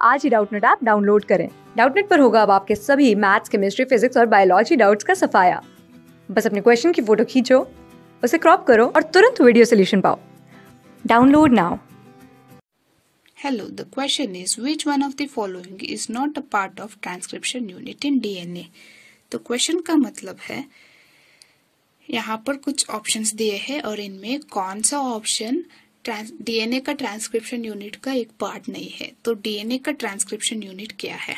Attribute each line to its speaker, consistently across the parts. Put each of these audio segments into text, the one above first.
Speaker 1: आज ही Doubtnut app download करें। डाउटनेट पर होगा अब आपके सभी मैथ्स, केमिस्ट्री, फिजिक्स और बायोलॉजी डाउट्स का सफाया। बस अपने क्वेश्चन की फोटो खींचो, उसे क्रॉप करो और तुरंत वीडियो सोल्यूशन पाओ। Download now.
Speaker 2: Hello, the question is which one of the following is not a part of transcription unit in DNA? तो क्वेश्चन का मतलब है यहाँ पर कुछ ऑप्शंस दिए हैं और इनमें कौन सा ऑप्शन डीएनए का ट्रांसक्रिप्शन यूनिट का एक पार्ट नहीं है। तो डीएनए का ट्रांसक्रिप्शन यूनिट क्या है?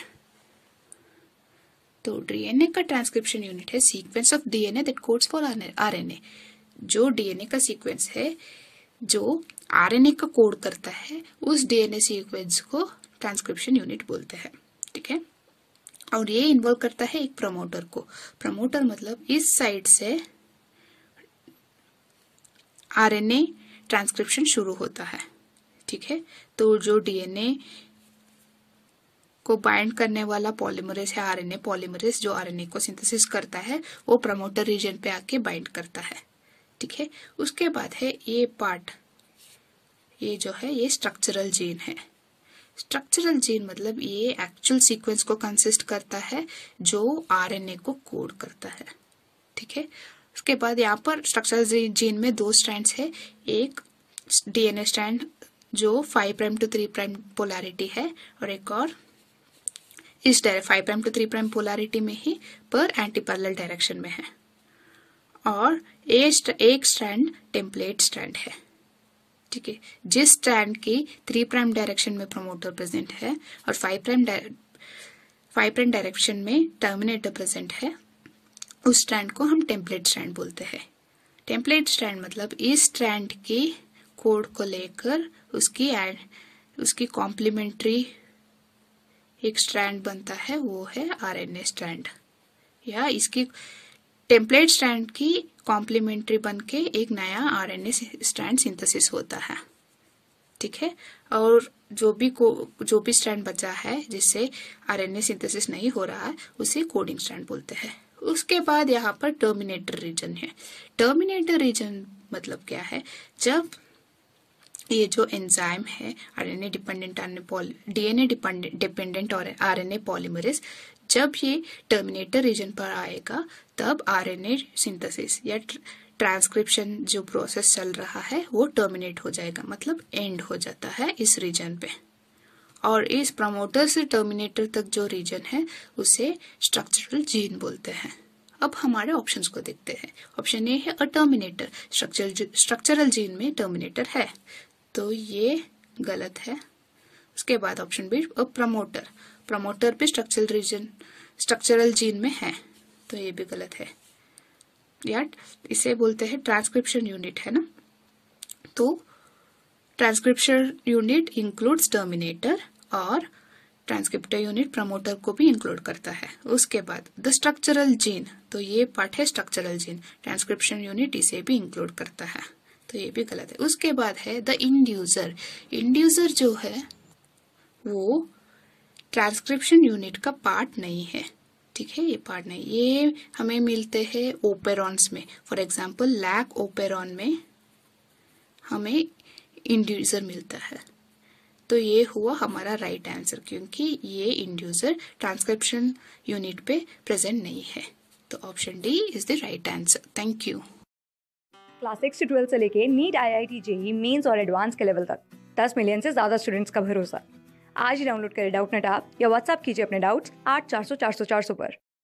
Speaker 2: तो डीएनए का ट्रांसक्रिप्शन यूनिट है sequence of DNA that codes for RNA. जो डीएनए का सीक्वेंस है जो आरएनए का कोड करता है, उस डीएनए सीक्वेंस को ट्रांसक्रिप्शन यूनिट बोलते हैं। ठीक है, और ये इन्वॉल्व करता है एक प्रमोटर को। प्रमोटर मतलब इस साइड से आरएनए ट्रांसक्रिप्शन शुरू होता है। ठीक है, तो जो डीएनए को बाइंड करने वाला पॉलीमरेज है, आरएनए पॉलीमरेज जो आरएनए को सिंथेसिस करता है, वो प्रमोटर रीजन पे आके बाइंड करता है। ठीक है, उसके बाद है ये पार्ट, ये जो है ये स्ट्रक्चरल जीन है। स्ट्रक्चरल जीन मतलब ये एक्चुअल सीक्वेंस को कंसिस्ट करता है जो आरएनए को कोड करता है। ठीक है, उसके बाद यहाँ पर स्ट्रक्चरल जीन में दो स्ट्रैंड्स है। एक डीएनए स्ट्रैंड जो 5 प्राइम टू 3 प्राइम पोलैरिटी है और एक और इस 5 प्राइम टू 3 प्राइम पोलैरिटी में ही पर एंटी पैरेलल डायरेक्शन में है। और एक स्ट्रैंड टेम्पलेट स्ट्रैंड है। ठीक है, जिस स्ट्रैंड की 3 प्राइम डायरेक्शन में प्रमोटर प्रेजेंट है और 5 प्राइम डायरेक्शन में टर्मिनेटर प्रेजेंट है, उस स्ट्रैंड को हम टेम्पलेट स्ट्रैंड बोलते हैं। टेम्पलेट स्ट्रैंड मतलब इस स्ट्रैंड की कोड को लेकर उसकी कॉम्प्लीमेंट्री एक स्ट्रैंड बनता है, वो है आरएनए स्ट्रैंड। या इसकी टेम्पलेट स्ट्रैंड की कॉम्प्लीमेंट्री बनके एक नया आरएनए स्ट्रैंड सिंथेसिस होता है। ठीक है, और जो भी स्ट्रैंड बचा है जिससे आरएनए सिंथेसिस नहीं हो रहा है, उसे कोडिंग स्ट्रैंड बोलते हैं। उसके बाद यहाँ पर टर्मिनेटर रीजन है। टर्मिनेटर रीजन मतलब क्या है? जब ये जो एंजाइम है आरएनए डिपेंडेंट डीएनए डिपेंडेंट और आरएनए पॉलीमरेज, जब ये टर्मिनेटर रीजन पर आएगा तब आरएनए सिंथेसिस या ट्रांसक्रिप्शन जो प्रोसेस चल रहा है वो टर्मिनेट हो जाएगा, मतलब एंड हो जाता है इस रीजन पे। और इस प्रमोटर से टर्मिनेटर तक जो रीजन है उसे स्ट्रक्चरल जीन बोलते हैं। अब हमारे ऑप्शंस को देखते हैं। ऑप्शन ए है अ टर्मिनेटर। स्ट्रक्चरल जीन में टर्मिनेटर है, तो ये गलत है। उसके बाद option B uh promoter. Promoter भी स्ट्रक्चरल जीन में है, तो ये भी गलत है। या इसे बोलते हैं ट्रांसक्रिप्शन यूनिट, है ना। तो ट्रांसक्रिप्शन यूनिट इंक्लूड्स टर्मिनेटर और ट्रांसक्रिप्टर यूनिट प्रमोटर को भी इंक्लूड करता है। उसके बाद द स्ट्रक्चरल जीन, तो ये पार्ट है स्ट्रक्चरल जीन। ट्रांसक्रिप्शन यूनिट इसे भी इंक्लूड करता है, तो ये भी गलत है। उसके बाद है द इंड्यूसर। इंड्यूसर जो है वो ट्रांसक्रिप्शन यूनिट का पार्ट नहीं है। ठीक है, ये पार्ट नहीं, ये हमें मिलते हैं ओपेरॉन्स में। फॉर एग्जाम्पल लैक ओपेरॉन में हमें इंड्यूसर मिलता है। तो ये हुआ हमारा राइट आंसर, क्योंकि ये इंड्यूसर ट्रांसक्रिप्शन यूनिट पे प्रेजेंट नहीं है। तो option D is the right answer. Thank you.
Speaker 1: Class 6 से 12 से लेके नीट, IIT, जेईई मेंस और एडवांस के लेवल तक 10 मिलियन से ज्यादा स्टूडेंट्स का भरोसा। आज ही डाउनलोड करें डाउटनेट ऐप या व्हाट्सएप कीजिए अपने डाउट्स 8400 400 400 पर।